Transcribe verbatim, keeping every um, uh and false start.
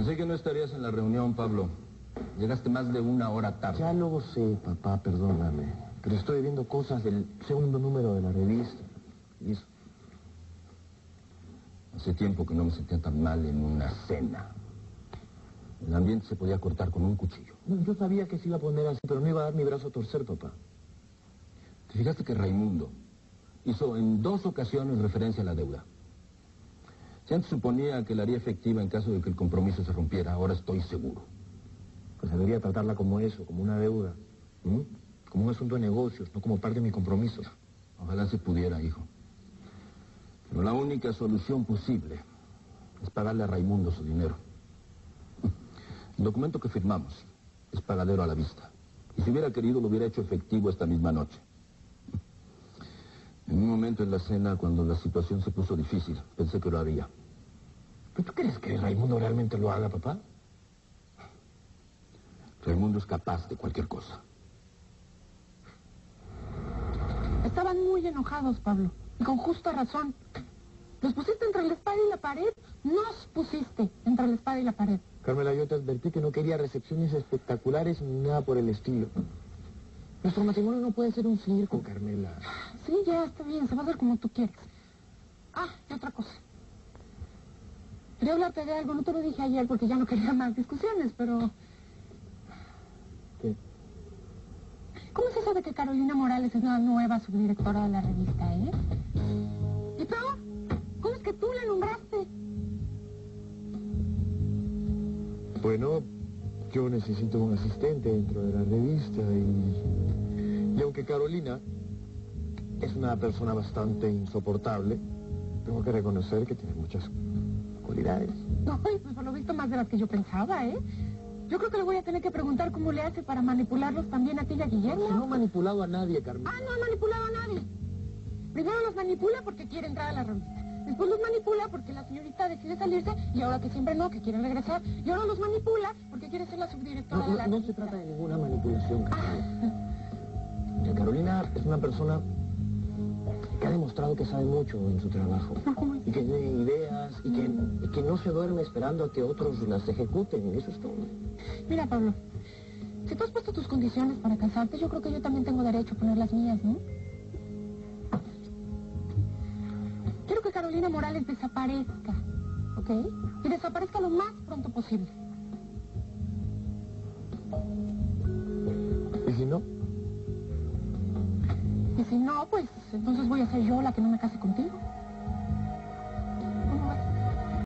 Pensé que no estarías en la reunión, Pablo. Llegaste más de una hora tarde. Ya lo sé, papá, perdóname. Pero estoy viendo cosas del segundo número de la revista. Y eso... Hace tiempo que no me sentía tan mal en una cena. El ambiente se podía cortar con un cuchillo. No, yo sabía que se iba a poner así, pero no iba a dar mi brazo a torcer, papá. ¿Te fijaste que Raimundo hizo en dos ocasiones referencia a la deuda? Si antes suponía que la haría efectiva en caso de que el compromiso se rompiera, ahora estoy seguro. Pues debería tratarla como eso, como una deuda. ¿Mm? Como un asunto de negocios, no como parte de mi compromiso. Ojalá se pudiera, hijo. Pero la única solución posible es pagarle a Raimundo su dinero. El documento que firmamos es pagadero a la vista. Y si hubiera querido, lo hubiera hecho efectivo esta misma noche. En un momento en la cena, cuando la situación se puso difícil, pensé que lo haría. ¿Pero tú crees que Raimundo realmente lo haga, papá? Raimundo es capaz de cualquier cosa. Estaban muy enojados, Pablo, y con justa razón. Los pusiste entre la espada y la pared. Nos pusiste entre la espada y la pared. Carmela, yo te advertí que no quería recepciones espectaculares ni nada por el estilo. Nuestro matrimonio no puede ser un circo, Carmela. Sí, ya está bien, se va a hacer como tú quieres. Ah, y otra cosa. Quería hablarte de algo, no te lo dije ayer porque ya no quería más discusiones, pero... ¿Qué? ¿Cómo es eso de que Carolina Morales es la nueva subdirectora de la revista, eh? Y peor, ¿cómo es que tú la nombraste? Bueno, yo necesito un asistente dentro de la revista y... Y aunque Carolina es una persona bastante insoportable, tengo que reconocer que tiene muchas cualidades. No, pues por lo visto más de las que yo pensaba, ¿eh? Yo creo que le voy a tener que preguntar cómo le hace para manipularlos también a ti y a Guillermo. No he manipulado a nadie, Carmen. Ah, no ha manipulado a nadie. Primero los manipula porque quiere entrar a la revista. Después los manipula porque la señorita decide salirse y ahora que siempre no, que quiere regresar. Y ahora los manipula porque quiere ser la subdirectora No, de la no, no revista. se trata de ninguna manipulación, Carmen. Ah. Que Carolina es una persona que ha demostrado que sabe mucho en su trabajo. Y que tiene ideas y que, y que no se duerme esperando a que otros las ejecuten. Y eso es todo. Mira, Pablo, si tú has puesto tus condiciones para casarte, yo creo que yo también tengo derecho a poner las mías, ¿no? Quiero que Carolina Morales desaparezca, ¿ok? Y desaparezca lo más pronto posible. ¿Y si no? Y si no, pues entonces voy a ser yo la que no me case contigo.